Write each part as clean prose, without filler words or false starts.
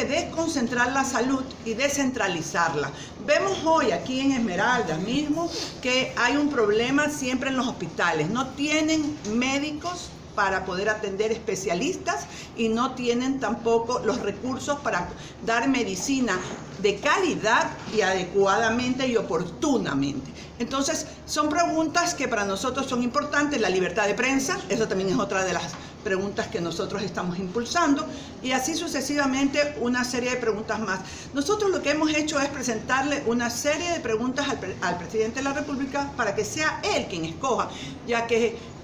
que desconcentrar la salud y descentralizarla. Vemos hoy aquí en Esmeraldas mismo que hay un problema siempre en los hospitales. No tienen médicos para poder atender especialistas y no tienen tampoco los recursos para dar medicina de calidad y adecuadamente y oportunamente. Entonces, son preguntas que para nosotros son importantes. La libertad de prensa, eso también es otra de las preguntas que nosotros estamos impulsando, y así sucesivamente una serie de preguntas más. Nosotros lo que hemos hecho es presentarle una serie de preguntas al presidente de la República para que sea él quien escoja, ya que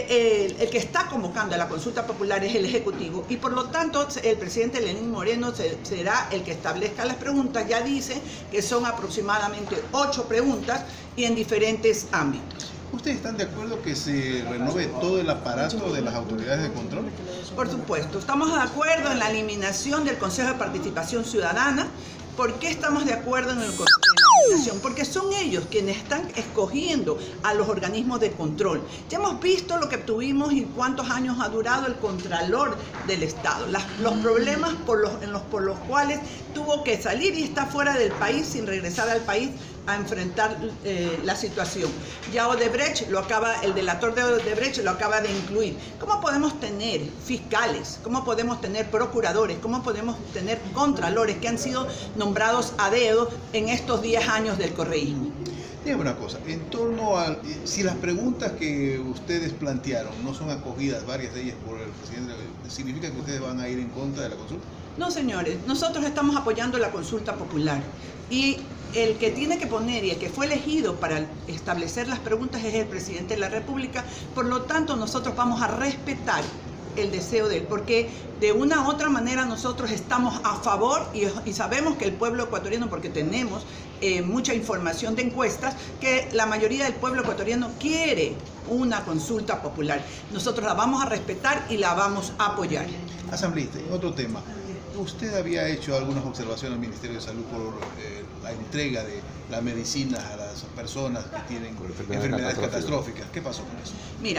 el que está convocando a la consulta popular es el Ejecutivo, y por lo tanto el presidente Lenín Moreno será el que establezca las preguntas. Ya dice que son aproximadamente 8 preguntas y en diferentes ámbitos. ¿Ustedes están de acuerdo que se renueve todo el aparato de las autoridades de control? Por supuesto, estamos de acuerdo en la eliminación del Consejo de Participación Ciudadana. ¿Por qué estamos de acuerdo en la eliminación? Porque son ellos quienes están escogiendo a los organismos de control. Ya hemos visto lo que tuvimos y cuántos años ha durado el Contralor del Estado, los problemas por los cuales tuvo que salir y está fuera del país sin regresar al país a enfrentar la situación. Ya Odebrecht el delator de Odebrecht lo acaba de incluir. ¿Cómo podemos tener fiscales? ¿Cómo podemos tener procuradores? ¿Cómo podemos tener contralores que han sido nombrados a dedo en estos 10 años del correísmo? Dígame una cosa, en torno a si las preguntas que ustedes plantearon no son acogidas, varias de ellas por el presidente, ¿significa que ustedes van a ir en contra de la consulta? No, señores, nosotros estamos apoyando la consulta popular, y el que tiene que poner y el que fue elegido para establecer las preguntas es el presidente de la República. Por lo tanto, nosotros vamos a respetar el deseo de él, porque de una u otra manera nosotros estamos a favor y sabemos que el pueblo ecuatoriano, porque tenemos mucha información de encuestas, que la mayoría del pueblo ecuatoriano quiere una consulta popular. Nosotros la vamos a respetar y la vamos a apoyar. Asambleísta, otro tema. Usted había hecho algunas observaciones al Ministerio de Salud por la entrega de la medicina a las personas que tienen enfermedades catastróficas. ¿Qué pasó con eso? Mira,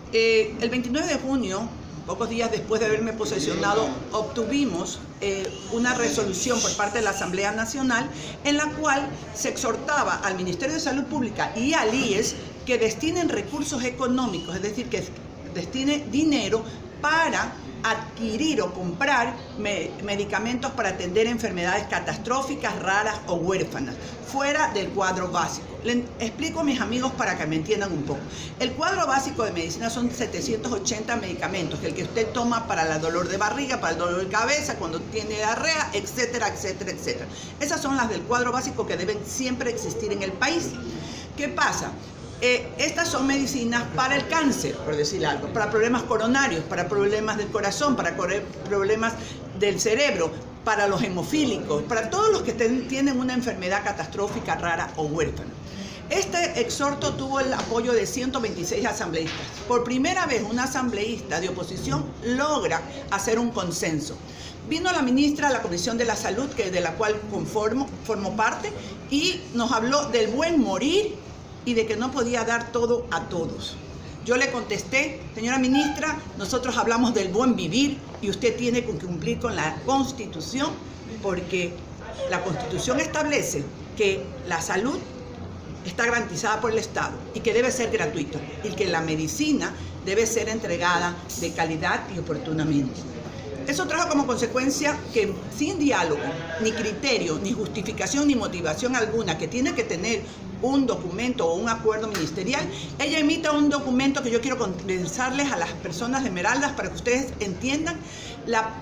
el 29 de junio, pocos días después de haberme posesionado, obtuvimos una resolución por parte de la Asamblea Nacional en la cual se exhortaba al Ministerio de Salud Pública y al IES que destinen recursos económicos, es decir, que destine dinero para adquirir o comprar medicamentos para atender enfermedades catastróficas, raras o huérfanas, fuera del cuadro básico. Les explico a mis amigos para que me entiendan un poco. El cuadro básico de medicina son 780 medicamentos, el que usted toma para el dolor de barriga, para el dolor de cabeza, cuando tiene diarrea, etcétera, etcétera, etcétera. Esas son las del cuadro básico que deben siempre existir en el país. ¿Qué pasa? Estas son medicinas para el cáncer, por decir algo, para problemas coronarios, para problemas del corazón, para problemas del cerebro, para los hemofílicos, para todos los que tienen una enfermedad catastrófica, rara o huérfana. Este exhorto tuvo el apoyo de 126 asambleístas. Por primera vez un asambleísta de oposición logra hacer un consenso. Vino la ministra a la Comisión de la Salud, de la cual formo parte, y nos habló del buen morir y de que no podía dar todo a todos. Yo le contesté: señora ministra, nosotros hablamos del buen vivir y usted tiene que cumplir con la Constitución, porque la Constitución establece que la salud está garantizada por el Estado y que debe ser gratuita y que la medicina debe ser entregada de calidad y oportunamente. Eso trajo como consecuencia que sin diálogo, ni criterio, ni justificación, ni motivación alguna, que tiene que tener un documento o un acuerdo ministerial, ella emita un documento que yo quiero condensarles a las personas de Esmeraldas para que ustedes entiendan la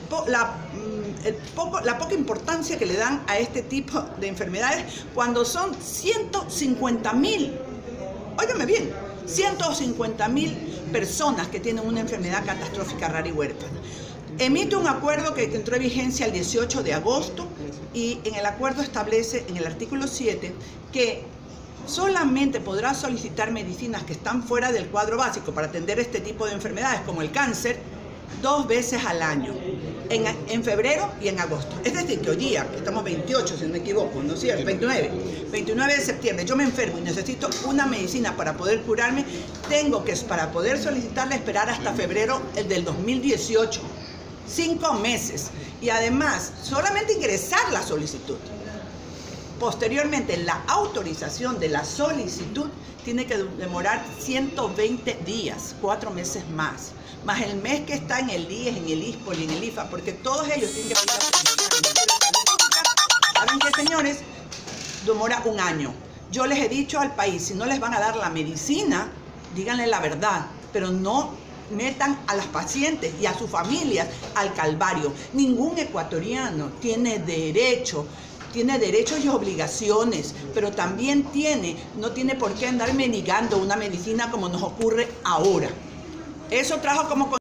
poca importancia que le dan a este tipo de enfermedades cuando son 150.000, óigame bien, 150.000 personas que tienen una enfermedad catastrófica rara y huérfana. Emite un acuerdo que entró en vigencia el 18 de agosto y en el acuerdo establece en el artículo 7 que solamente podrá solicitar medicinas que están fuera del cuadro básico para atender este tipo de enfermedades como el cáncer 2 veces al año, en febrero y en agosto. Es decir, que hoy día, que estamos 28, si no me equivoco, ¿no es cierto? 29 de septiembre, yo me enfermo y necesito una medicina para poder curarme, tengo que, para poder solicitarla, esperar hasta febrero del 2018. 5 meses. Y además, solamente ingresar la solicitud. Posteriormente, la autorización de la solicitud tiene que demorar 120 días, 4 meses más el mes que está en el IES, en el ISPOL y en el IFA, porque todos ellos tienen que pedir la. ¿Saben qué, señores? Demora un año. Yo les he dicho al país, si no les van a dar la medicina, díganle la verdad, pero no metan a las pacientes y a sus familias al calvario. Ningún ecuatoriano tiene derechos y obligaciones, pero también no tiene por qué andar mendigando una medicina como nos ocurre ahora. Eso trajo como